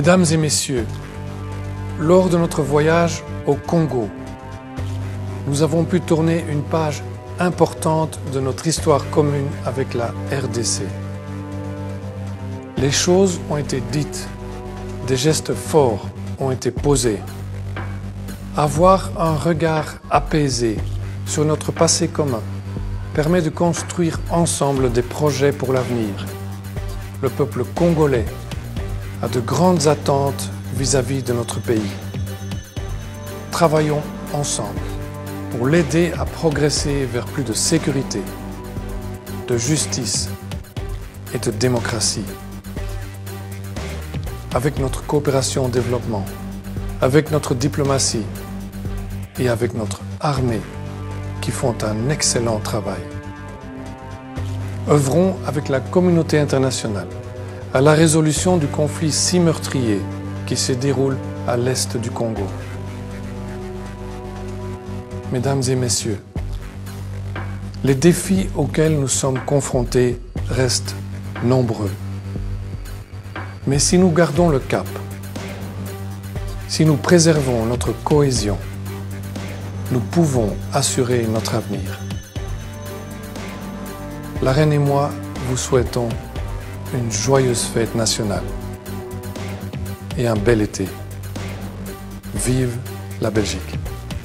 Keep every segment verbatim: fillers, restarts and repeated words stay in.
Mesdames et messieurs, lors de notre voyage au Congo, nous avons pu tourner une page importante de notre histoire commune avec la R D C. Les choses ont été dites, des gestes forts ont été posés. Avoir un regard apaisé sur notre passé commun permet de construire ensemble des projets pour l'avenir. Le peuple congolais a de grandes attentes vis-à-vis de notre pays. Travaillons ensemble pour l'aider à progresser vers plus de sécurité, de justice et de démocratie. Avec notre coopération au développement, avec notre diplomatie et avec notre armée qui font un excellent travail. Œuvrons avec la communauté internationale à la résolution du conflit si meurtrier qui se déroule à l'est du Congo. Mesdames et messieurs, les défis auxquels nous sommes confrontés restent nombreux. Mais si nous gardons le cap, si nous préservons notre cohésion, nous pouvons assurer notre avenir. La reine et moi vous souhaitons une joyeuse fête nationale et un bel été. Vive la Belgique!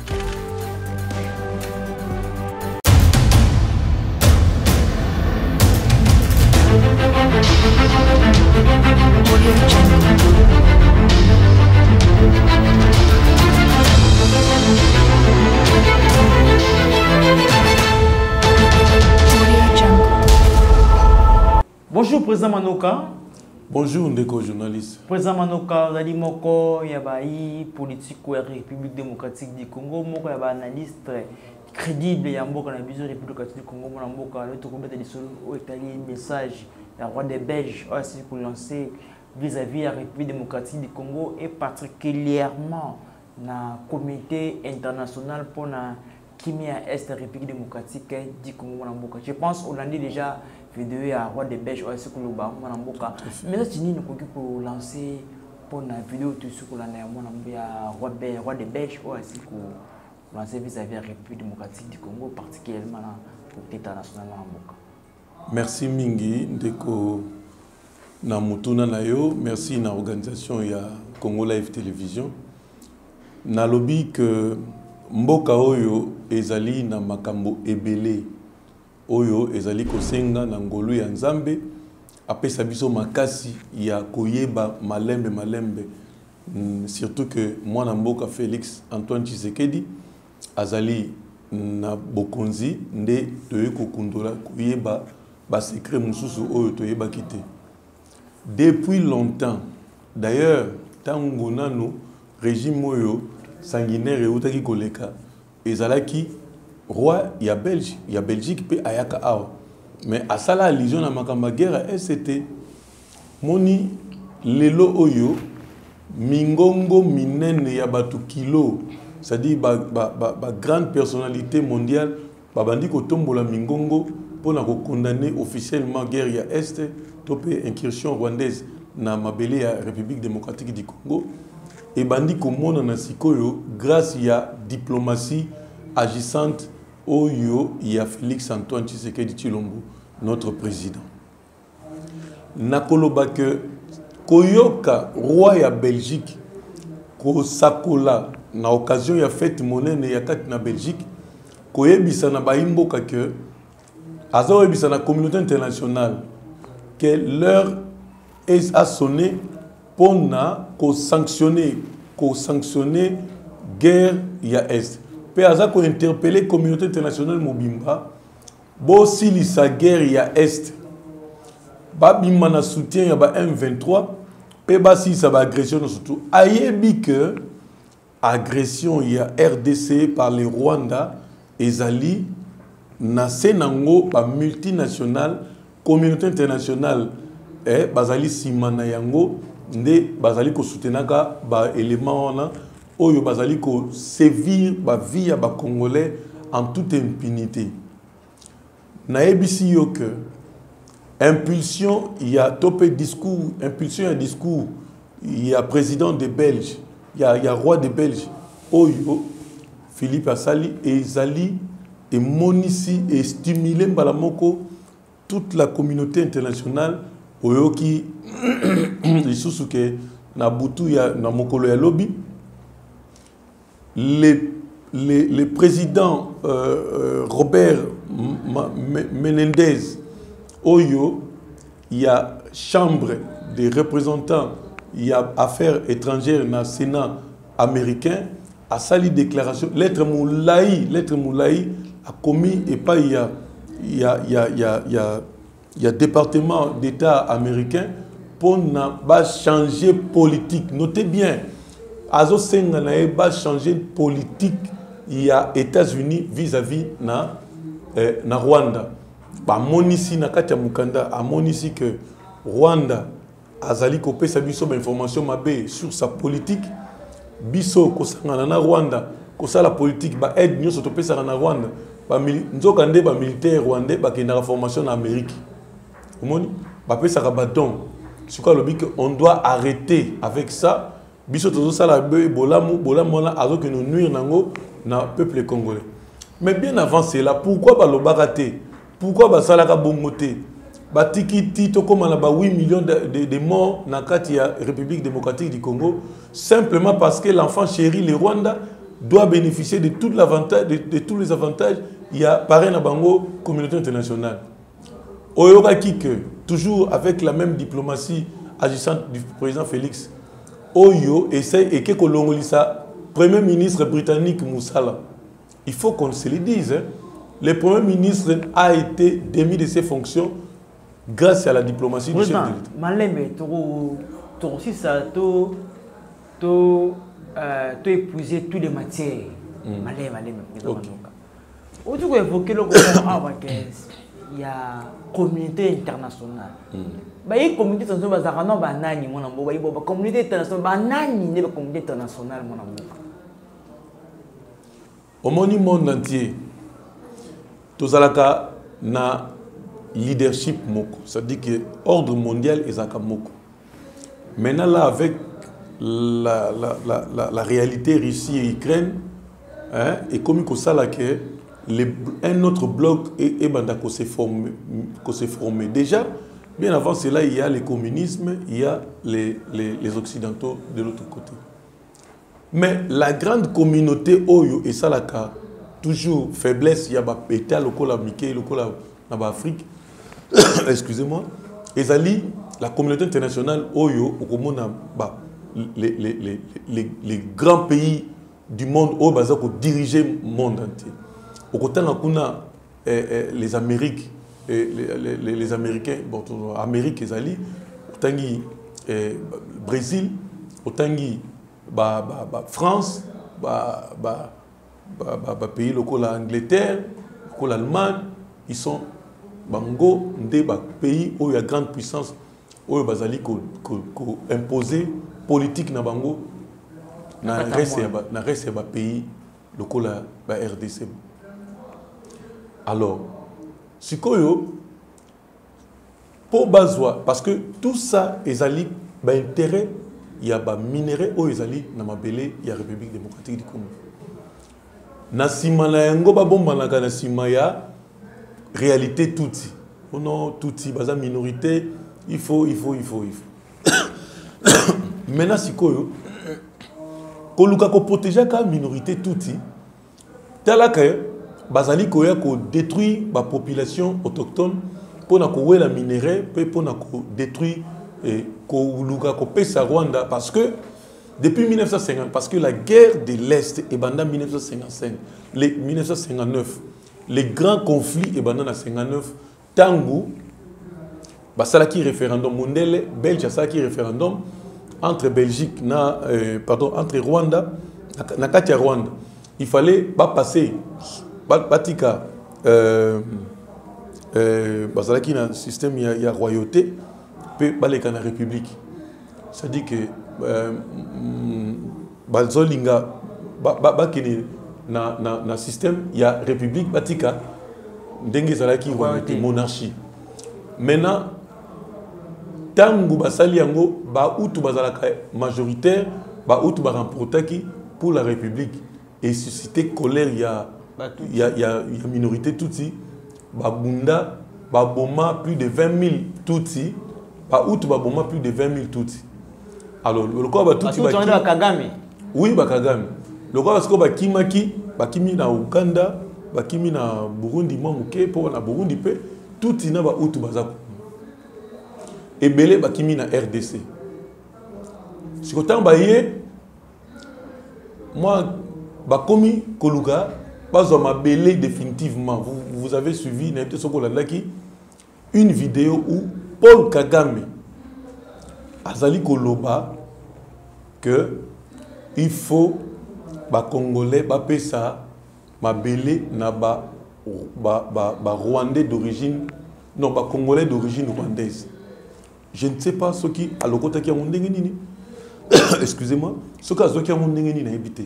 Bonjour Président Manoka. Bonjour Ndeko journaliste. Président Manoka, vous avez moko yabai politique de la République démocratique du Congo, moko yaba analyste crédible ya mboka na biso République démocratique du Congo na mboka le to combattre des solo au italien message la roi des Belges aussi pour lancer vis-à-vis la République démocratique du Congo et particulièrement na comité international pour la Kimia Est République démocratique du Congo na mboka. Je pense on a déjà vidéo à roi des Belges aussi pour le bas na mboka. Mais là tini nous pour lancer pour la vidéo tout ce que l'on a mon roi des roi des Belges aussi pour lancer vis-à-vis la République démocratique du Congo particulièrement pour l'international na mboka. Merci mingi Ndeko na mutuna na yo, merci na organisation ya Congo Live Télévision. Na lobby que mboka oyo ezali na makambo ebele oyo ezali kosenga na ngolu ya Nzambe apesa biso makasi ya koyeba malembe malembe mm, surtout que mwana mboka Félix Antoine Tshisekedi azali na bokonzi nde toye kokundola koyeba ba secret mususu oyo toyeba kite depuis longtemps. D'ailleurs tango nano régime oyo sanguinaire eutaki koleka ezalaki roi ya Belge ya Belgique pe ayaka awa mais asala allusion na makamba guerre S T moni lelo oyo mingongo minene ya batu kilo c'est-à-dire ba, ba, ba, ba grande personnalité mondiale babandi kotombola mingongo pona ko condamner officiellement guerre ya Est topé incursion rwandaise na mabele ya République démocratique du Congo et bandi komona na sikoyo grâce ya diplomatie agissante oyo ya Félix Antoine Tshisekedi Tshilombo notre président nakoloba que koyoka roi ya Belgique ko sakola na occasion ya fête monene ya kati na Belgique koyebisa na baimboka que azo yebisa na communauté internationale que l'heure est à sonner pour na ko sanctionner ko sanctionner guerre ya Est pe aza ko interpeller communauté internationale mobimba bo sili sa guerre ya Est ba bimma na soutien ya ba M vingt-trois pe ba si sa ba agression surtout ayebi que agression ya R D C par les Rwanda ezali na senango ba multinationale communauté internationale eh bazali simana yango nde bazali ko soutenaka ba élément wana oyo bazali ko sévir ba vie ya ba congolais en toute impunité. Na ebisi yo que impulsion il y a topé discours impulsion un discours il y a président des Belges, il y a, il y a roi des Belges, Oyo, Philippe Assali, et Zali, et Monici, et stimulé Mbalamoko, toute la communauté internationale, Oyo qui, les sous que Nabutu, il y a Namokolo ya lobby, les, les, les présidents euh, euh, Robert Menendez, Oyo, il y a chambre des représentants, il y a affaires étrangères dans le Sénat américain, a sali déclaration, lettre Moulaï, lettre Moulaï a commis, et pas il y a, il y a, il y a, il y a, il y a, il y a département d'État américain pour ne changer politique. Notez bien, Azo Senga n'a pas changé politique, il y a États-Unis vis-à-vis na, eh, na Rwanda. Ba monisi na kati ya mukanda a monisi que Rwanda azali kopé sa biso ba information mabe sur sa politique biso kosangana na Rwanda kosala politique ba aide nyoso to pesa na Rwanda ba nzoka nde ba militaire rwandais ba kenda formation na Amérique omoni ba pesa ka baton c'est quoi le but on doit arrêter avec ça biso tozo sala be bolamu bolamu na azo que nous nuire nango na peuple congolais mais bien avant cela pourquoi ba lobaraté. Pourquoi Basalaka Bongote Batiki Tito comme on a huit millions de, de, de morts dans la République démocratique du Congo, simplement parce que l'enfant chéri, le Rwanda, doit bénéficier de, tout de, de tous les avantages. Il y a pareil dans la communauté internationale. Oyoka Kike, toujours avec la même diplomatie agissante du président Félix, Oyo essaie et que Kolongolisa, Premier ministre britannique Moussala. Il faut qu'on se le dise. Hein. Le Premier ministre a été démis de ses fonctions grâce à la diplomatie du chef de l'État. Malembe, tu aussi ça, tu épuisé toutes les matières. Malembe, malembe. Où tu peux évoquer le gouvernement il y a communauté internationale. Il y a communauté internationale, il y a communauté internationale, il y a communauté internationale. Au monde entier, tozalaka na leadership moko, c'est-à-dire que ordre mondial est zaka moko. Maintenant là avec la, la, la, la, la réalité Russie et Ukraine, hein, et comme que ça là que les, un autre bloc est banda qu'on s'est formé, qu'on s'est formé. Déjà, bien avant cela, il y a le communisme, il y a les, les, les occidentaux de l'autre côté. Mais la grande communauté Oyo et ça là toujours faiblesse, il y a des États locaux, Mickey, locaux en Afrique. Excusez-moi. Et Zali, la communauté internationale, Oyo, les, les, les, les, les grands pays du monde, Oyo, pour diriger le monde entier. Au côté de les Amériques, les, les, les Américains, bon, Amérique et Zali, au Brésil, au France, bah, bah, Bah, bah, bah, pays locaux l'Angleterre, l'Allemagne, ils sont bango des pays où il y a grande puissance, où il y a imposé politique na bango na reste na reste ba pays locaux la R D C. Alors, ce koyo pour bazwa parce que tout ça est ali ba intérêt il y a ba minerai où ils ali na mabele il y a République démocratique du Congo. Na sima na yango ba bomba na kana sima ya réalité touti. Oh non, touti baza minorité, il faut il faut il faut il faut. Maintenant sikoyo ko luka ko protéger ka minorité touti. Talaka bazali ko ya ko détruire ba population autochtone pour na ko wela minerai pe pour na ko détruire et ko luka ko pesa Rwanda parce que depuis mille neuf cent cinquante, parce que la guerre de l'Est est pendant mille neuf cent cinquante-cinq, les mille neuf cent cinquante-neuf, les grands conflits est pendant cinquante-neuf, Tango, bah ça là qui référendum mondial, Belge ça qui référendum entre Belgique, na, euh, pardon, entre Rwanda, na Katia Rwanda, il fallait pas passer, batika, euh, euh, bah ça là qui na système il y a royauté, puis bah les Cana République, ça dit que Balzolinga, na na na système, il y a république batika, dengue zalaki royauté monarchie. Maintenant, tangu basali yango ba utu bazalaka majoritaire ba utu ba remportaki pour la République et susciter colère il y a il y a il y a minorité tutsi ba bunda ba boma plus de vingt mille tutsi ba utu ba boma plus de vingt mille tutsi. Alors le quoi ba tutsi ba Kagame. Oui ba Kagame. Le quoi parce que ba kimaki ba kimi na Uganda ba kimi na Burundi mamuke pour na Burundi pe tutsi na ba utu bazako. Et belé ba kimi na R D C. Si autant ba yé moi ba komi koluka pas ma belé définitivement. Vous, vous avez suivi une vidéo où Paul Kagame Azali Koloba que il faut ba Congolais ba pesa ma belé na ba ba ba, ba Rwandais d'origine non ba Congolais d'origine rwandaise. Je ne sais pas ce qui à l'okota qui a mon nini. Excusez-moi, ce qui a qui a mon nini na habité.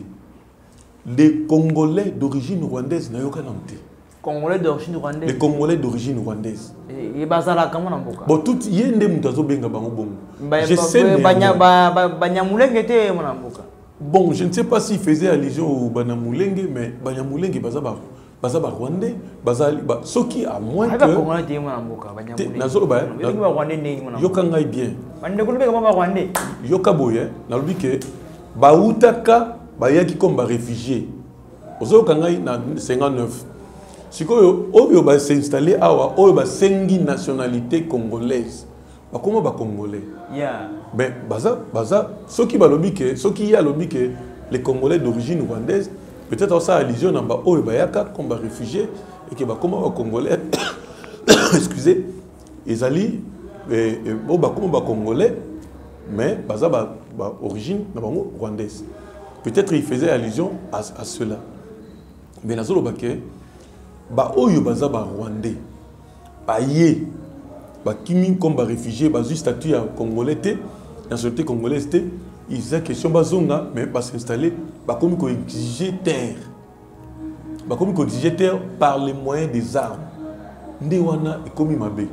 Les Congolais d'origine rwandaise n'ont aucun nom. Congolais d'origine rwandaise. Les Congolais d'origine rwandaise. Et bazala comment on boka. Bon tout yende mutazo benga bango bongo. Je sais banya banyamulenge te mon boka. Bon, je ne sais pas s'il faisait allusion au banyamulenge mais banyamulenge bazaba bazaba rwandais, bazali ba soki à moins que Congolais te mon boka banyamulenge. Nazolo ba. Rwandais ne mon boka. Yoka ngai bien. Bande ko be ba rwandais. Yoka boye na lobi ke ba utaka bayaki comme ba réfugié ozo kangai na cinquante-neuf sikoyo oyo ba s'installer awa oyo ba sengi nationalité congolaise ba comment ba congolais yeah ben baza baza ceux qui ba lobi ke ceux qui ya lobi ke les congolais d'origine rwandaise peut-être ça allusion na ba oyo bayaka comme ba réfugié et que ba comment ba congolais excusez ezali et bon ba comment ba congolais mais baza ba, ba origine na bango rwandaise. Peut-être il faisait allusion à, à cela. Mais dans le baquet, bah oyo baza ba rwandais, bah yé, bah kimi comme bah réfugié, bah juste statut à congolais té, nationalité congolaise té, ils ont question bah zonga, mais bah s'installer, bah comme qu'on exigeait terre, bah comme qu'on exigeait terre par les moyens des armes. Ndewana et comme mabé.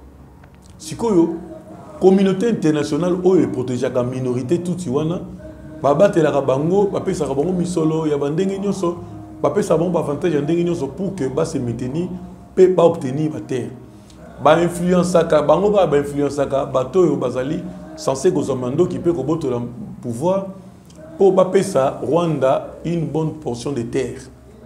Sikoyo, communauté internationale oyo protégée la minorité tout tiwana. Baba te la bango, papa sa bango misolo, ya bandenge nyoso, papa sa bango avantage ndenge nyoso pour que ba se maintenir, pe ba obtenir ba terre. Ba influence saka, bango ba ba influence saka, bato yo bazali censé gozamando qui peut koboto le pouvoir pour ba pesa Rwanda une bonne portion de terre.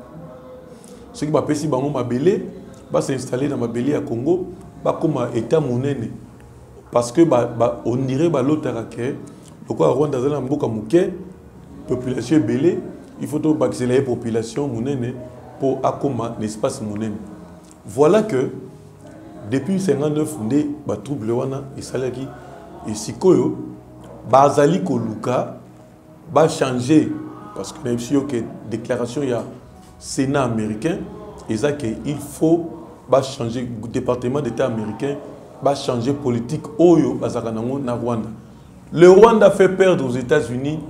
Ce qui ba pesi bango mabele, ba s'installer dans mabele à Congo, ba comme état monene parce que ba, ba on dirait ba l'autarake. Pourquoi Rwanda dans mboka muke population belé il faut donc accélérer population munene pour akoma l'espace munene. Voilà que depuis cinquante-neuf ndé ba trouble wana esalaki et sikoyo bazali koluka ba changer parce que même si que déclaration il y a Sénat américain et ça que il faut ba changer département d'état américain ba changer politique oyo bazaka nango na Rwanda. Le Rwanda fait perdre aux États-Unis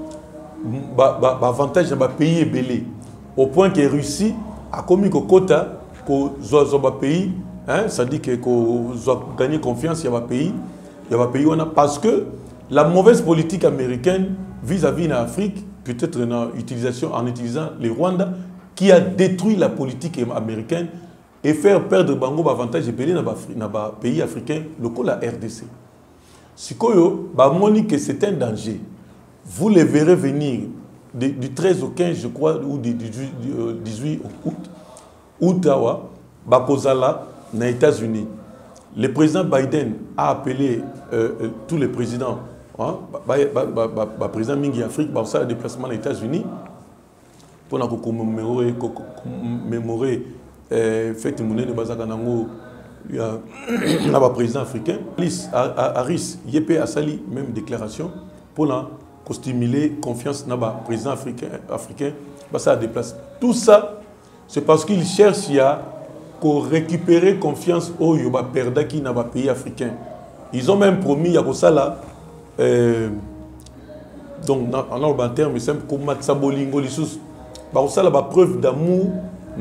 avantage dans le pays belé. Au point que la Russie a commis que quota que pays, ça dit que gagner confiance il y a pays, il y a pays parce que la mauvaise politique américaine vis-à-vis de l'Afrique, peut-être en utilisation en utilisant les Rwanda, qui a détruit la politique américaine et faire perdre bango avantage belé dans le pays africain, le coup la R D C. Sikoyo, bah moni que c'est un danger. Vous les verrez venir du, du treize au quinze, je crois, ou du, du, du dix-huit août, Ottawa, Bakozala, aux États-Unis. Le président Biden a appelé euh, euh, tous les présidents, hein, bah, bah, bah, bah, bah, président Mingi Afrique, bah, ça, le déplacement aux États-Unis, pour commémorer, commémorer, euh, fête monnaie de Bazakanango. Il y a un président africain, Harris, Yépe Assali, même déclaration, pour stimuler confiance dans le président africain, africain ça déplace. Tout ça, c'est parce qu'il cherche à récupérer confiance au Yoba Perda qui n'a pas pays africain. Ils ont même promis à ça euh, donc en un terme simple comme Matsabolingo, les choses, ça la preuve d'amour. Il y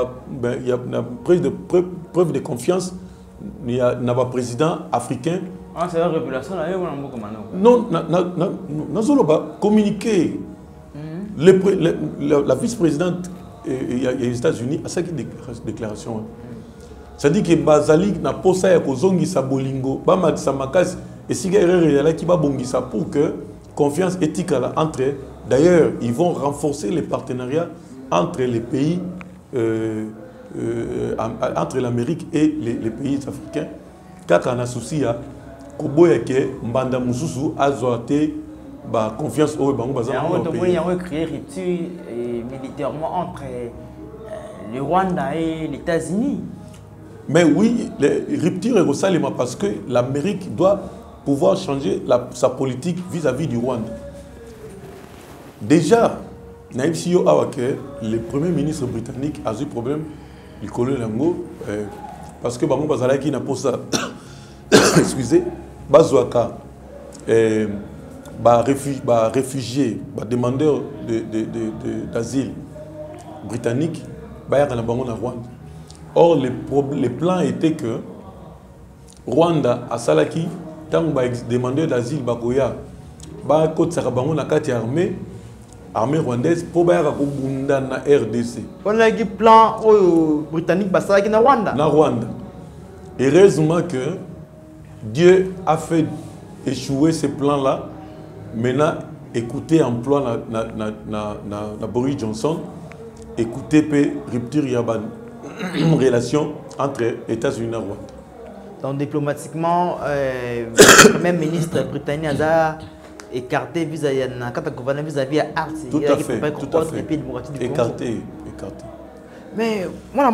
a preuve de, preuve, preuve de confiance. Il y a un président africain Ah, c'est la révélation là, on a beaucoup non, non, non, communiquer. Le, le, la, la vice-présidente des États-Unis a cette déclaration. C'est-à-dire que Bazali n'a pas ça kozongi sa bolingo, ba matisa makasi et si erreur qui va bongisa pour que confiance éthique entre. D'ailleurs, ils vont renforcer les partenariats entre les pays, euh, euh, entre l'Amérique et les, les pays africains. Car on a souci à Koboyake, Mbanda Mususu, Azoate, bah confiance au banque bazar. Il y a un créé rupture militairement entre le Rwanda et les États-Unis. Mais oui, les ruptures est ressalées parce que l'Amérique doit pouvoir changer la, sa politique vis-à-vis du Rwanda. Déjà, naïf si yo awake, le premier ministre britannique a eu problème, il collait l'ango parce que bango bazala qui n'a pas ça. Excusez, bazouaka. Bah, réfugiés, bah, réfugiés, bah, demandeurs d'asile de, de, de, britanniques, bah, y a un Rwanda. Or, les, les plans étaient que Rwanda, à Salaki, tant que demandeurs d'asile, bah, bah, côté Sarabango, na kati armée, armée rwandaise, pour bah, na R D C. On a un plan britannique, bah, Salaki na Rwanda. Na Rwanda. Heureusement que Dieu a fait échouer ces plans-là. Maintenant, écoutez emploi na, na, na, na, na, na Boris Johnson, écoutez pe rupture yaban une relation entre États-Unis et Rwanda. Donc diplomatiquement, euh, le Premier ministre britannique a écarté vis-à-vis vis-à-vis Arts. Tout à fait, tout à fait. Écarté, écarté. Mais moi,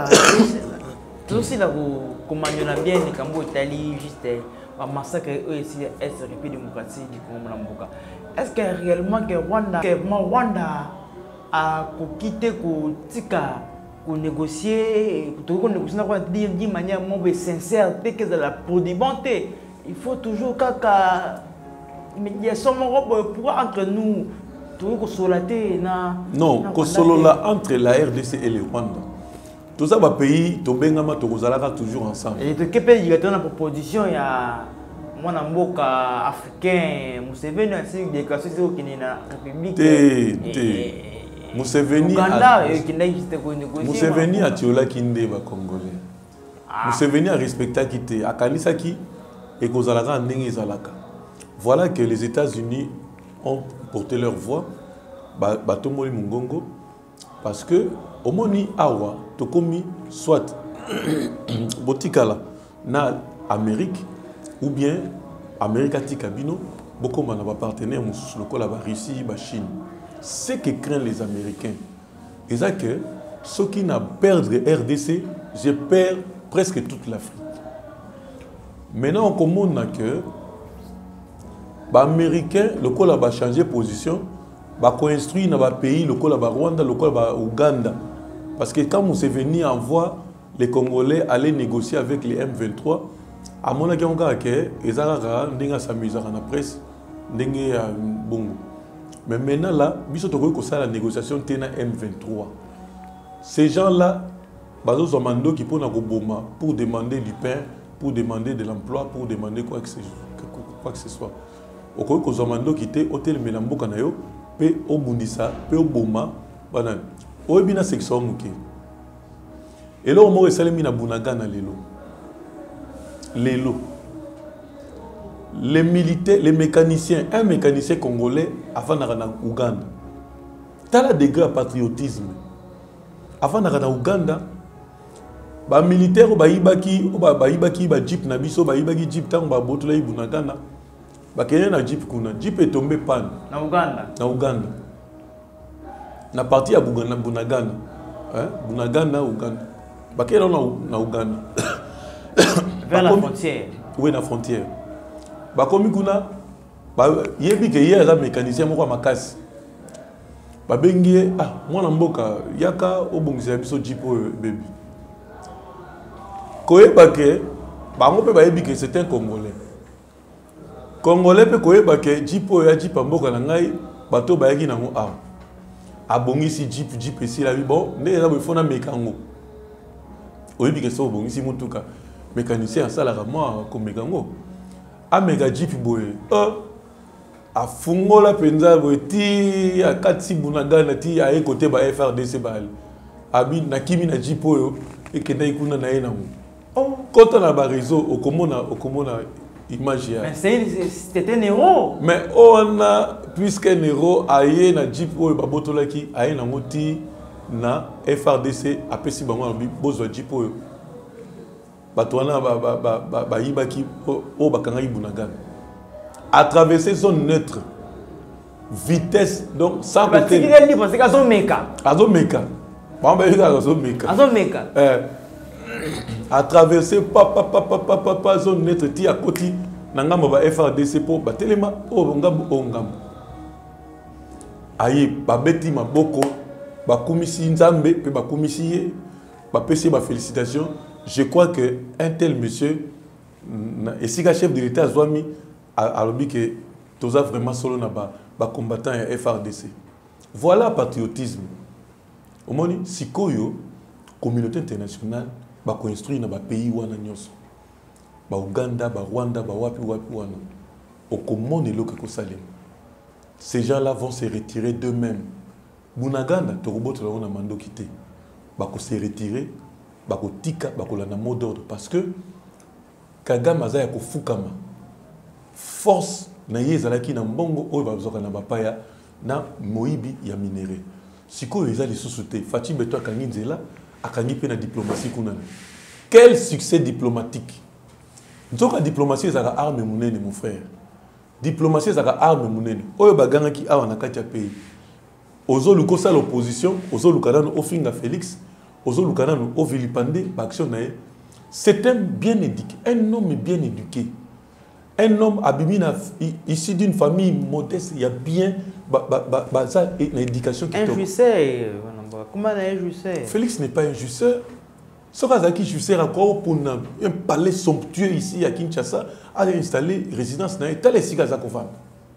je aussi là comment on a bien les Cambo Italie juste un massacre ici est République démocratique du Congo. Est-ce que réellement que Rwanda, que Rwanda a quitté pour tika pour négocier, pour négocier d'une manière sincère, que pour des bontés, il faut toujours qu'à médiation pour entre nous, toujours consolater na. Non, consolola entre la R D C et le Rwanda. Tout ça va pays, to bengama to kozalaka toujours ensemble. Et de quel pays il y a une proposition il y a mon amboka africain, Museveni a signé des déclarations qui n'est la République. Té, Museveni Uganda qui n'a juste qu'on négocie. Museveni a tiola kinde ba congolais. Museveni a respecté qui té, a kanisa qui et kozalaka ndenge zalaka. Voilà que les États-Unis ont porté leur voix, ba batomoli mungongo parce que au moni awa tokomi soit botikala na Amérique ou bien Amérique Tikabino beaucoup de nos partenaires le la Russie la Chine. Ce que craignent les Américains c'est que ceux qui n'a perdre R D C je perds presque toute l'Afrique. Maintenant on commande que les Américains le col a changé position va construire dans le pays le col a Rwanda le col a Ouganda. Parce que quand Museveni envoie les Congolais aller négocier avec les M vingt-trois, à mon avis, on a que les Arabes n'ont s'amusé dans la presse, n'ont bon. Mais maintenant là, biso to ko ça la négociation tena M vingt-trois. Ces gens-là, bazo zamando qui pour na boma pour demander du pain, pour demander de l'emploi, pour demander quoi que ce quoi que ce soit. Au ko zamando qui était hôtel Melambo kanayo, pe au Bundisa, pe au Boma, banan. O bina section muke. Et là, on m'a réclamé na Bunagana lelo. Lelo. Les militaires, les mécaniciens, un mécanicien congolais avant d'aller en Ouganda. T'as la degré de patriotisme. Avant d'aller en Ouganda, les militaires ba ibaki, ba ibaki ba jeep na biso, ba ibaki jeep tant ba botola Bunagana. Ba kenya na jeep kuna, jeep est tombé panne. Na Ouganda. Na Ouganda. Na partie à Bunagana, hein? Bunagana, Ouganda. Baké là na Ouganda. Vers la frontière. Oui, la frontière. Bakomi kuna, ba yebi ke yé la mécanicien moko makasi. Ba bengi ah mwana mboka yaka obongisa biso jipo baby. Koyeba ke bango pe ba yebi ke c'est un Congolais. Congolais pe koyeba ke jipo ya jipa mboka na ngai bato ba yaki nango ah. Abongisi jeep jeep ici la bon ne eza bofona mekango oyebi ke so bongisi mutuka mécanicien asala moi comme mekango amega jeep boye oh afungola penza boye ti akati bunagana ti aye côté ba F R D C bal abi nakimi na jeep oyo ekenda ikuna na yena mu oh kota na ba réseau okomona okomona image ya mais c'était un héros mais on a puisque un héros aye na jeep oyo babotolaki aye na moti na F R D C apesi bango abi bozwa jeep oyo batwana ba ba ba ba ba yibaki o bakanga ibunagana à traverser zone neutre vitesse donc sans côté il libre c'est qu'azo meka azo meka bon ben il azo meka azo meka euh à traverser pa pa pa pa pa pa zone neutre ti à côté na ngambo ba F R D C po batelema o ngambo o ngambo ayi babeti maboko bakumisi nzambe pe bakumisi ye bapesi ba félicitations. Je crois que un tel monsieur, et si le chef de l'État Zouami a dit que tous vraiment solo na ba combattant F R D C. Voilà patriotisme. Au moins, si koyo communauté internationale ba construire na ba pays wana nyonso. Ba Uganda, ba Rwanda, ba wapi wapi wana. Au comment ne loke ko salem. Ces gens-là vont se retirer d'eux-mêmes. Bunaganda to robot la na mando kité. Ba ko se retirer. Bako tika bako la na mot d'ordre parce que Kagame azaya ko fukama force na yezalaki na mbongo oyo bazoka na bapaya na moibi ya minéré siko ezali susute Fati Beto akangi nzela akangi pe na diplomatie kuna quel succès diplomatique nzoka diplomatie ezaka arme munene mon frère diplomatie ezaka arme munene oyo bagangaki awa na kati ya pays ozo lukosa l'opposition ozo lukadano ofinga Félix c'est un bien éduqué, un homme bien éduqué, un homme abimina ici d'une famille modeste, il y a bien une éducation qui est. Un jouisseur, comment un jouisseur? Félix n'est pas un jouisseur. Ce qui est jouisseur encore pour un palais somptueux ici à Kinshasa, a installé résidence dans les Sigazakofan.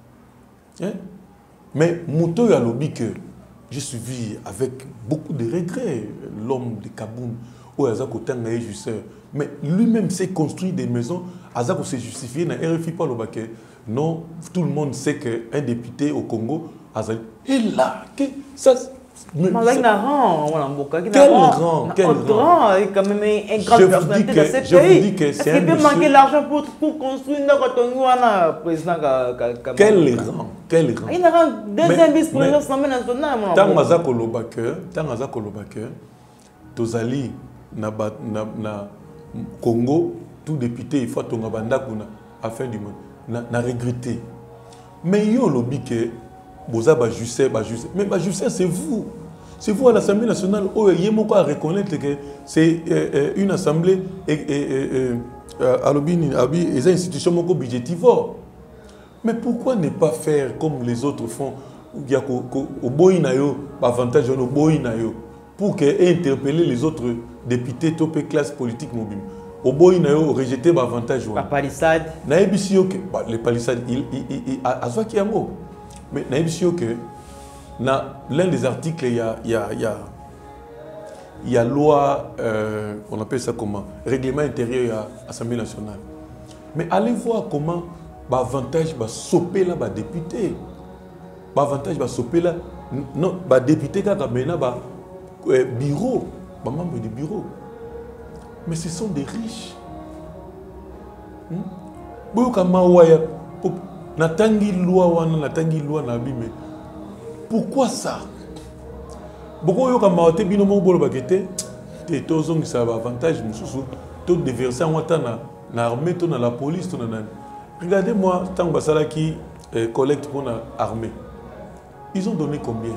Mais Mouto a lobby que j'ai suivi avec beaucoup de regrets l'homme de Kaboun, où Azako Tanga est jouisseur. Mais lui-même s'est construit des maisons, Azako s'est justifié dans R F I par le baquet. Non, tout le monde sait qu'un député au Congo, Azali, et là, que ça. Mais quel rang, quel rang, quel rang, quand même un grand personnalité dans ce pays. Est-ce qu'il peut manquer l'argent pour, pour construire notre président? Quel rang, quel rang. Il y a deuxième vice-président l'Assemblée nationale. Tant Azako Lobake, tant Azako Lobake, Tozali na na Congo, tout député il faut tonga banda kuna à fin du monde, na na regretté. Mais yo lobike boza ba justice ba justice mais ba justice c'est vous. C'est vous à l'Assemblée nationale où il y a à reconnaître que c'est euh, une assemblée et, et, et, à l'obini abi les institutions moko budgétivore. Mais pourquoi ne pas faire comme les autres font? Il y a au boinayo avantage au boinayo pour que interpeller les autres députés topé classe politique mobile. Au boinayo rejeter avantage la palissade. Na ebisio que les palissades il il il azwa ki yango. Mais na ebisio que na l'un des articles il y a il y a il y a il y a loi euh, on appelle ça comment règlement intérieur à l'Assemblée nationale. Mais allez voir comment bah avantage bah sauper là bah député. Bah avantage bah sauper là non bah député quand maintenant bah bureau bah membre du bureau. Mais ce sont des riches. Boyo kama waya natangi loi wana natangi loi na bime. Pourquoi ça? Beaucoup de gens qui ont été avantage, tout déverser en l'armée, dans la police. Regardez-moi, tant que qui collecte pour l'armée. Ils ont donné combien?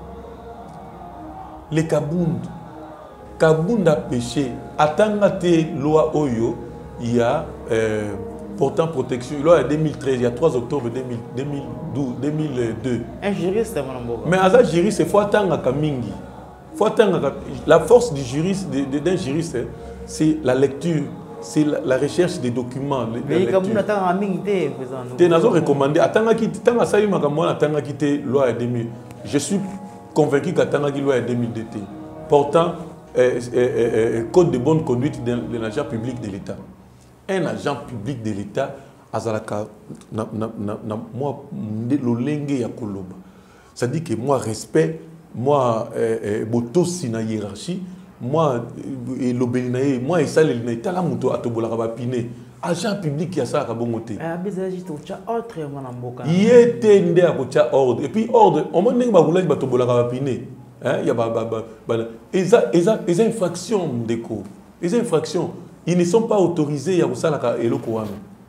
Les Kabound. Kabound a pêché. Attends que loi Oyo, il y a euh, pourtant protection. Loi deux mille treize, il y a trois octobre deux mille douze, deux mille deux. Un juriste, mon mais à ça, juriste, il faut attendre à Mingi. La force du juriste, d'un juriste, c'est la lecture, c'est la, la recherche des documents. Mais comme on attend à Mingi, tu as recommandé. Attends à quitter. Attends à ça, attends à quitter loi deux mille. Je suis convaincu qu'attends à quitter loi deux mille deux. Pourtant, euh, euh, euh, code de bonne conduite d'un agent public de l'État. Un agent public de l'État azalaka na na na, na moi lolenge ya koloba. Ça dit que moi respect, moi euh, botosi na hiérarchie, moi l'obéinae, moi et ça les n'état la moto atobola rabapine. Agent public qui a ça à bongoté. Ah, mais ça juste au chat ordre manamboka. Il était ndé à kocha ordre et puis ordre, on m'a dit ba boulage ba tobola rabapine. Hein, il y a ba ba ba et ça et ça et infraction déco. Les infractions, ils ne sont pas autorisés à ça la eloko wana.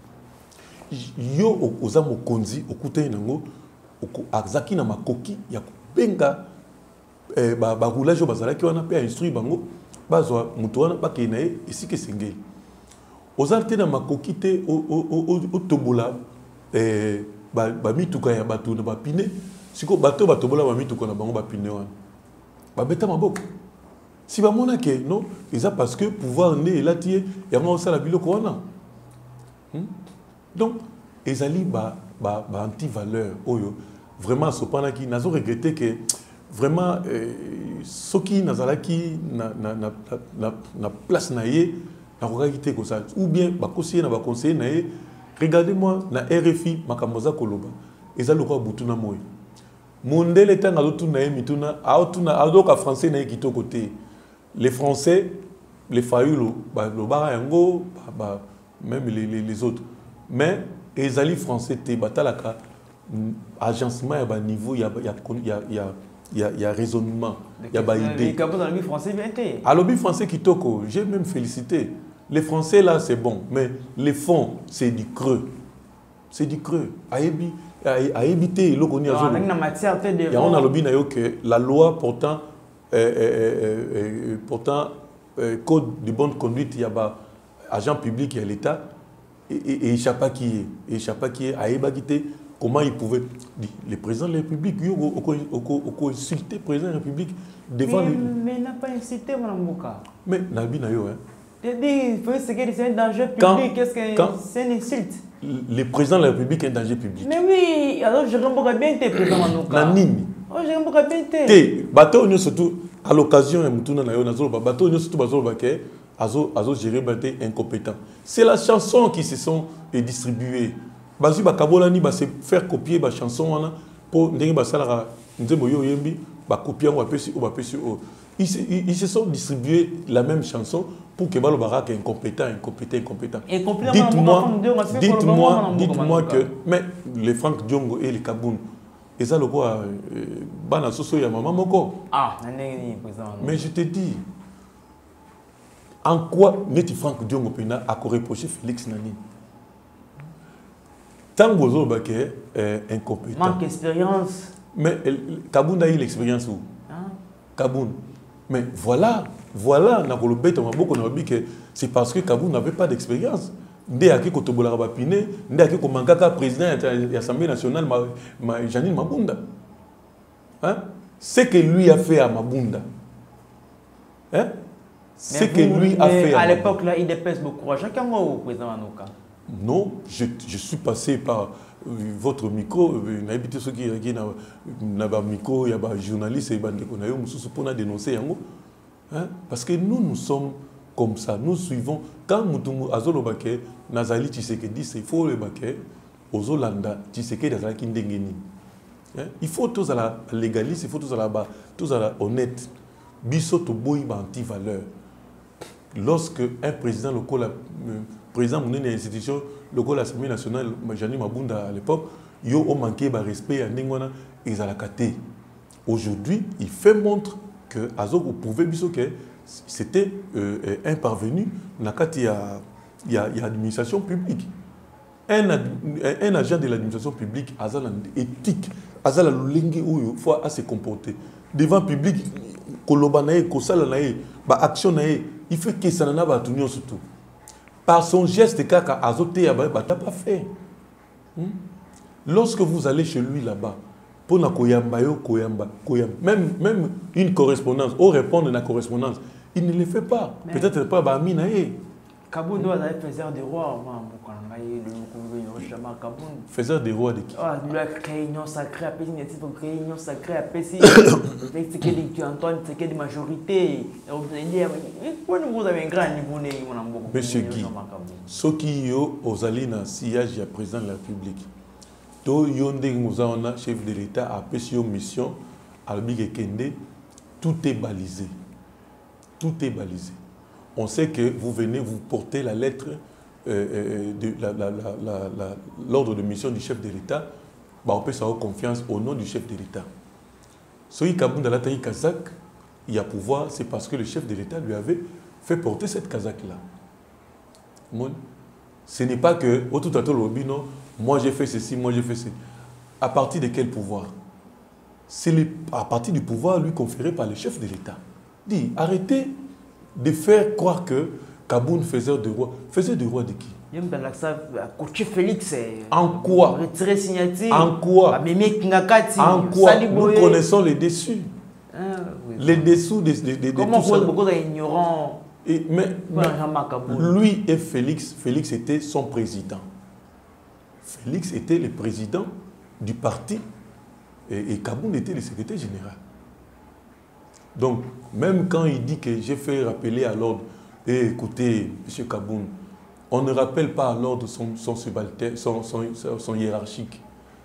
Yo oza mokonzi okuta nango azaki na makoki ya benga eh ba ba roulage bazalaki wana pe instruire bango bazwa mutu wana ba kenaye esike sengeli. Ozalite na makoki te o tobola eh ba ba mituka ya batu na ba pine siko bato batobola ba mituka na bango ba pine wana. Ba beta maboko. Si ba mona ke non, c'est ça parce que pouvoir né là tié ya nga osala biloko wana. Donc ezali ba ba ba anti valeur oyo vraiment sopana ki nazo regretter que vraiment ce qui nazalaki na na na na na place na ye na kokaki ko ça ou bien ba conseiller na ba conseiller na ye regardez-moi na R F I makamboza koloba ezali ko butuna moyo mondele tanga lotuna ye mituna aotuna adoka français na ye kitoko te les français les fayulo ba lo bara yango ba même les, les les autres mais ezali français te batalaka agencement ya ba niveau ya ya ya ya ya ya raisonnement ya ba idée capable dans le français bien té à lobby français kitoko j'ai même félicité les français là c'est bon mais les fonds c'est du creux c'est du creux ayebi a éviter le koni azo na matière te de ya on a lobby na yo que la loi portant euh, euh, euh, portant euh, code de bonne conduite il y a ba agent public et l'État et échappa qui est échappa qui est aeba quitté comment il pouvait le président de la République au insulter le président de la République devant mais, les mais n'a pas insulté mon avocat mais nabi na yo hein tu dis que c'est un danger public qu'est-ce que c'est une insulte le président de la République est un danger public mais oui alors je rembourse bien tes président Manuka na nini oh je rembourse bien tes te bateau nous surtout à l'occasion ya mutuna na yo nazolo bateau nous surtout bazolo baké azo azo gérer baté incompétent c'est la chanson qui se sont distribuées bazu bakabola ni ba se faire copier ba chanson wana pour ndenge ba sala nzembo yo yembi ba copier ngo apesi ou ba pesi o ils se, ils se sont distribués la même chanson pour que balo baraka incompétent incompétent incompétent dites-moi dites-moi dites-moi que mais les Franck Diongo et les Kaboun et ça le quoi bana soso ya maman moko ah ndenge président mais je te dis en quoi Neti Franck Diongo Pena a reproché Félix Nani tant que vous avez incompétent manque d'expérience mais Kaboun a eu l'expérience où Kaboun mais voilà voilà c'est parce que Kaboun n'avait pas d'expérience ndé aki kotobola rabapine ndé aki komangaka président de l'Assemblée nationale Janine Mabunda hein ce que lui a fait à Mabunda hein ce que lui a fait à l'époque là il dépèse beaucoup chacun au président Manuka non je, je suis passé par euh, votre micro n'habité ceux qui qui na ba micro il y a ba journaliste et bande ko na yo mususu pona dénoncer yango hein parce que nous nous sommes comme ça nous suivons quand mutumu azolo baké nazali Tshisekedi c'est faux le baké ozolanda Tshisekedi azalaki ndengeni hein il faut tous à la légaliste il faut tous à la bas tous à la honnête biso to boyi ba anti valeur lorsque un président local euh, président de l'institution local l'Assemblée nationale Janine Mabunda à l'époque yo ont manqué de respect à Ningwana et à la Kate aujourd'hui il fait montre que azo vous pouvez biso que c'était euh, un parvenu nakati ya ya ya administration publique un un agent de l'administration publique azala éthique azala lulingi ou faut à se comporter devant public koloba nae kosala nae ba action nae il fait que ça n'a pas tenu surtout par son geste kaka azote ya ba t'as pas fait hmm? Lorsque vous allez chez lui là-bas pour na koyamba yo koyamba koyamba même même une correspondance ou répondre à la correspondance il ne le fait pas peut-être pas ba ami nae Kaboun doit être faiseur des rois. Faiseur des rois de qui? Ah, il a créé une sacrée, après il a créé une sacrée, après c'est que Antoine, c'est que des majorités. Vous avez un grand niveau. Monsieur Guy, ce qui est aux alliés sillage à président de la République. Tout le chef de l'État a fait une mission à Kende. Tout est balisé. Tout est balisé. On sait que vous venez vous porter la lettre euh, de l'ordre de mission du chef de l'État. Bah, on peut savoir confiance au nom du chef de l'État. Ce qui est Kazakh, il y a pouvoir, c'est parce que le chef de l'État lui avait fait porter cette Kazakh-là. Ce n'est pas que, au tout à tout, non, moi j'ai fait ceci, moi j'ai fait ceci. À partir de quel pouvoir? C'est à partir du pouvoir lui conféré par le chef de l'État. Dit, arrêtez de faire croire que Kaboun faisait de roi. Faisait de roi de qui? Félix. En quoi? Retirer signature. En quoi? En quoi? Nous connaissons les dessus. Ah, oui, les dessous de, de, de, de comment tout ça. Beaucoup d'ignorants. Et, mais, mais lui et Félix, Félix était son président. Félix était le président du parti et, et Kaboun était le secrétaire général. Donc, même quand il dit que j'ai fait rappeler à l'ordre, eh, écoutez, M. Kaboun, on ne rappelle pas à l'ordre son, son subalterne, son, son, son hiérarchique.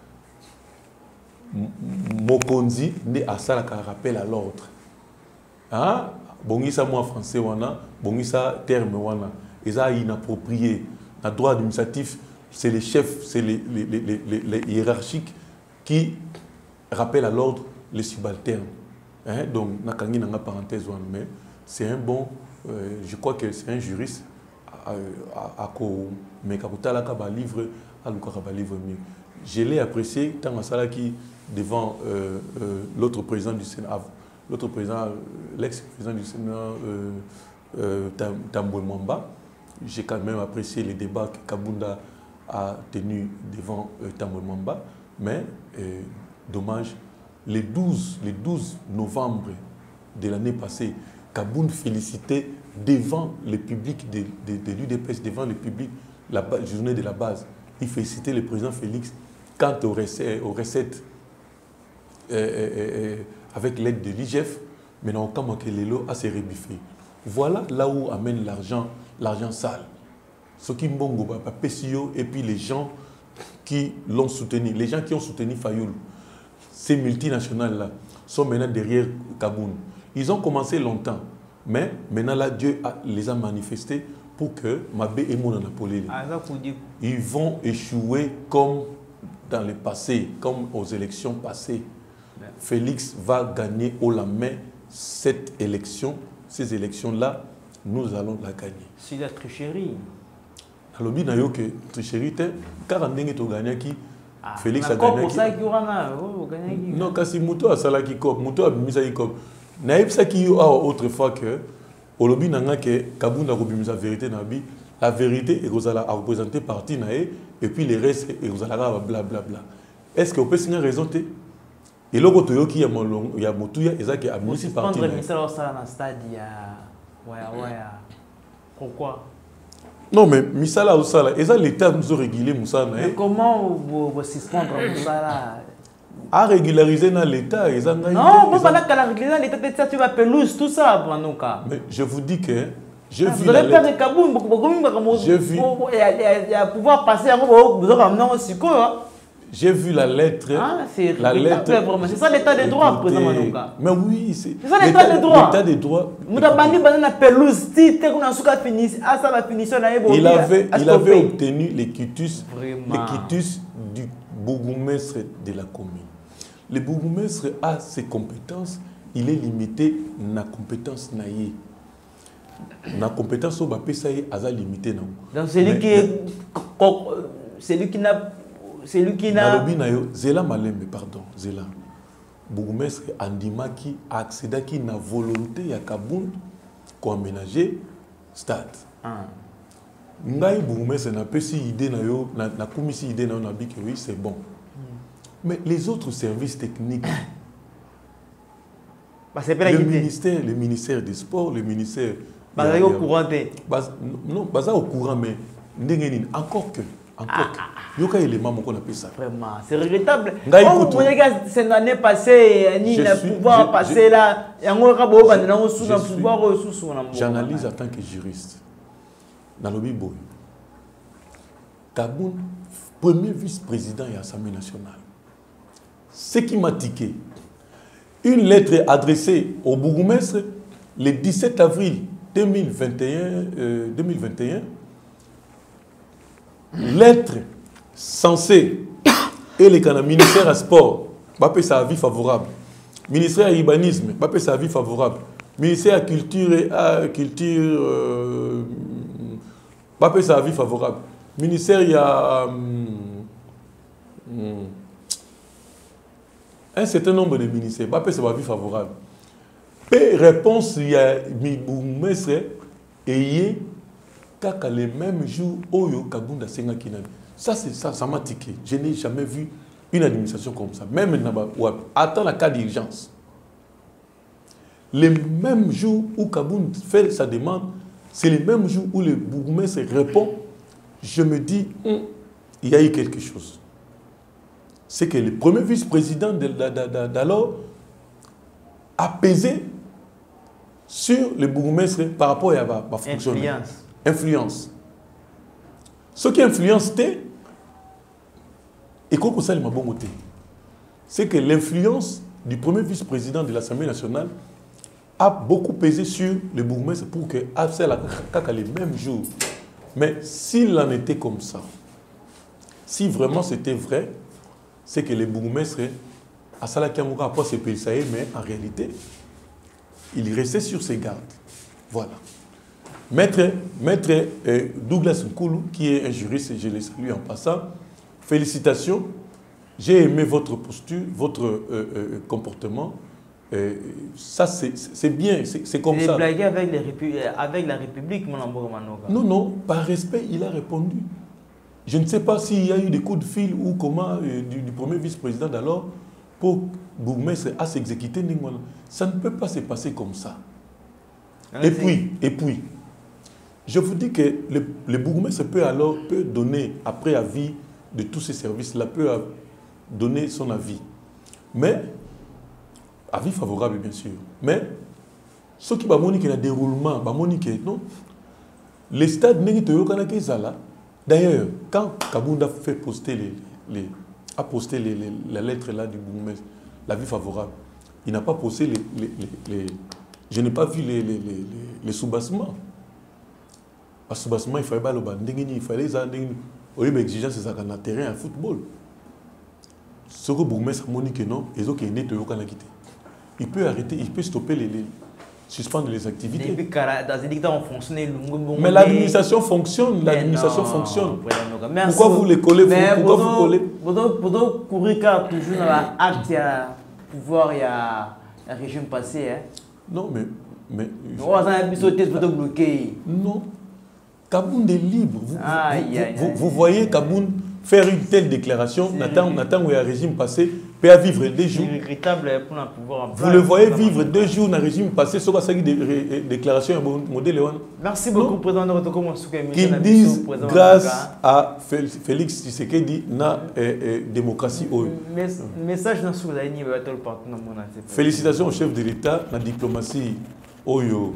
Mokonzi n'est à ça qu'un rappel à l'ordre. Hein? Bongisa moi français wana, bongisa terme wana, et ça inapproprié. Le droit administratif, c'est les chefs, c'est les, les, les, les, les hiérarchiques qui rappellent à l'ordre les subalternes. Hein? Donc, nakangi nanga parenthèse wana, mais c'est un bon, euh, je crois que c'est un juriste à ko mais kakutala ka ba livre à luka ba livre mieux. Je l'ai apprécié tant à ça qui devant euh, euh, l'autre président du Sénat, l'autre président, l'ex-président du Sénat, euh, euh, Tambwe Mwamba. J'ai quand même apprécié les débats que Kabunda a tenus devant euh, Tambwe Mwamba. Mais, euh, dommage, les douze, les douze novembre de l'année passée, Kaboun félicitait devant le public de, de, de l'U D P S, devant le public, la journée de la base. Il félicitait le président Félix quant aux recettes, aux recettes euh, euh, euh, avec l'aide de l'I G F, maintenant, quand Makelelo a ses rebuffés. Voilà là où amène l'argent, l'argent sale. Ce qui mbongo, P C O, et puis les gens qui l'ont soutenu, les gens qui ont soutenu Fayoulou, ces multinationales-là, sont maintenant derrière Kaboun. Ils ont commencé longtemps, mais maintenant là, Dieu a, les a manifestés pour que Mabé et Mouna Napolé, ils vont échouer comme dans le passé, comme aux élections passées. Félix va gagner haut la main cette élection, ces élections-là, nous allons la gagner. C'est la tricherie. Alors, il y a une tricherie, car on a gagné qui Félix a gagné qui. Non, kasi Mouto a sala qui cop, Mouto a mis qui cop. Naïf ça qui a autrefois que au lobby n'a que Kabounda a remis la vérité nabi, la vérité est représentée partie naé et puis les restes est bla bla bla. Est-ce que vous pouvez raison? Et là, il y a mon il y a Moutouya et ça qui a mis cette partie. Pourquoi? Non, mais Misala ou Sala, et ça l'État nous a régulé Moussa. Mais comment vous suspendre Moussala? À régulariser dans l'État, ils ont. Non, vous parlez qu'à la régulariser l'État, tu vas pelouse, tout ça, pour nous. Mais je vous dis que j'ai vu. Vous allez perdre Kaboun, j'ai vu. Il y a pouvoir passer à vous, vous aurez amené aussi quoi? J'ai vu la lettre. Ah, c'est c'est ça l'état des droits, président Manouka. Mais oui, c'est ça l'état des droits. L'état des droits. Nous avons banni la pelouse, si tu as fini, à ça la finition. Il avait, il avait obtenu les quitus, les quitus du bourgmestre de la commune. Le bourgmestre a ses compétences, il est limité na compétence naïe. Na compétence au bapé ça est à limité non. Donc celui qui est celui qui n'a c'est lui qui n'a. Zela Malembe, pardon, Zela. Bourgmestre Andimaki a accédé à la volonté à Kaboun pour aménager stade. Ngai Bourgmestre n'a pas si idée na yo, na commission idée na yo que oui c'est bon. Mais les autres services techniques, bah, le ministère, le ministère des Sports, le ministère Bah, au courant. Non, baza au courant, mais encore que. Encore que. Yoka élément qu'on appelle ça. Vraiment, c'est regrettable. Oh, vous regardez, cette année passée, ni le pouvoir passé là, il y a un pouvoir sous. J'analyse en tant que juriste. Dans le Bible, Kaboun, premier vice-président de l'Assemblée nationale. Ce qui m'a tiqué, une lettre adressée au bourgmestre le dix-sept avril deux mille vingt et un, euh, deux mille vingt et un, lettre censée et le ministère à sport, pas sa avis favorable. Ministère à urbanisme, pas sa avis favorable. Ministère à culture et à culture, euh, pas sa avis favorable. Ministère il y a hum, hum, un certain nombre de ministères, pas sa avis favorable. Et réponse il y a bourgmestre et kaka les mêmes jours Oyo Kabunda Senga Kinani. Ça c'est ça, ça m'a tiqué. Je n'ai jamais vu une administration comme ça. Même attends la cas d'urgence. Les mêmes jours où Kabound fait sa demande, c'est les mêmes jours où le bourgmestre répond. Je me dis, hum, il y a eu quelque chose. C'est que le premier vice-président d'alors a pesé sur le bourgmestre par rapport à ma fonction. Influence. Influence. Ce qui influence, et qu'on conseille ma bonne côté, c'est que l'influence du premier vice-président de l'Assemblée nationale a beaucoup pesé sur le bourgmestre pour que Absel a les mêmes jours. Mais s'il en était comme ça, si vraiment c'était vrai, c'est que le bourgmestre a Salakiamouka après ce pays, mais en réalité, il restait sur ses gardes. Voilà. Maître, Maître euh, Douglas Nkoulou, qui est un juriste, je le salue en passant, félicitations. J'ai aimé votre posture, votre euh, euh, comportement. Euh, ça, c'est bien, c'est comme ça. Il est blagué avec, les avec la République, mon amour Manoga. Non, non, par respect, il a répondu. Je ne sais pas s'il y a eu des coups de fil ou comment euh, du, du premier vice-président d'alors pour bourgmestre à s'exécuter. Ça ne peut pas se passer comme ça. Allez, et puis, et puis, je vous dis que le, le bourgmestre peut alors peut donner, après avis de tous ces services-là, peut donner son avis. Mais, avis favorable bien sûr. Mais, ce qui va moniquer le déroulement, va moniquer, non. Les stades n'est là. D'ailleurs, quand Kabounda fait poster les, les, a posté les, les, la lettre là du bourgmestre, l'avis favorable, il n'a pas posté les, les, les, les je n'ai pas vu les, les, les, les sous-bassements. Les sous-bassements, il fallait il fallait au lieu d'exigence, c'est ça qu'on a terrain en football. Ce que le bourgmestre monique non, ils ont quitté. Il peut arrêter, il peut stopper les, les suspendre les activités. Mais l'administration fonctionne, l'administration fonctionne. Pourquoi vous les collez? Pourquoi vous collez? Pour courir car toujours dans l'acte pouvoir, il y a un régime passé. Non, mais... mais non. Kabound est libre. Vous, ah, vous, yeah, vous, yeah, vous voyez Kabound faire une telle déclaration, Nathan où il y a un régime passé, peut vivre deux jours. C'est regrettable pour un pouvoir en Vous le voyez vivre deux jours dans le régime passé, ce que c'est des déclarations modèle. Merci beaucoup, Président de votre qu'ils disent grâce à Félix Tshisekedi na démocratie. Message dans ce que vous avez dit, félicitations au chef de l'État, la diplomatie Oyo.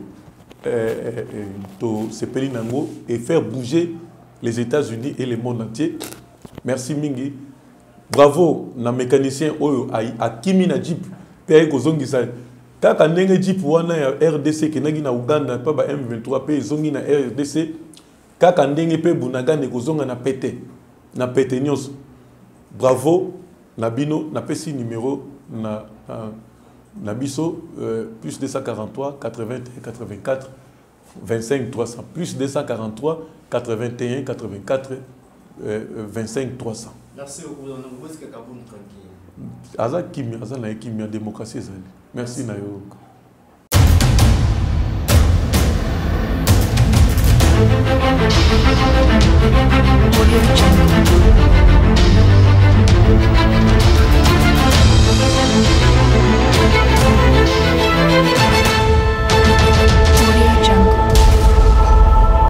Et faire bouger les États-Unis et le monde entier. Merci Mingi. Bravo na mécanicien Oyo à Kimi na Jeep. Père Kozongisa. Kaka ndenge Jeep wana ya R D C kenagi na Uganda pa ba M vingt-trois pe zongi na R D C. Kaka ndenge pe bunagane kozonga na pété. Na pété nyos. Bravo na bino na pesi numéro na, na Nabiso, euh, plus deux cent quarante-trois, quatre-vingt-un, quatre-vingt-quatre, vingt-cinq, trois cents. Plus deux cent quarante-trois, quatre-vingt-un, quatre-vingt-quatre, euh, vingt-cinq, trois cents. Merci beaucoup. Vous êtes Kabound tranquille. Aza Kimi, Aza na Kimi, démocratie. Merci Nayo. Audio Jungle.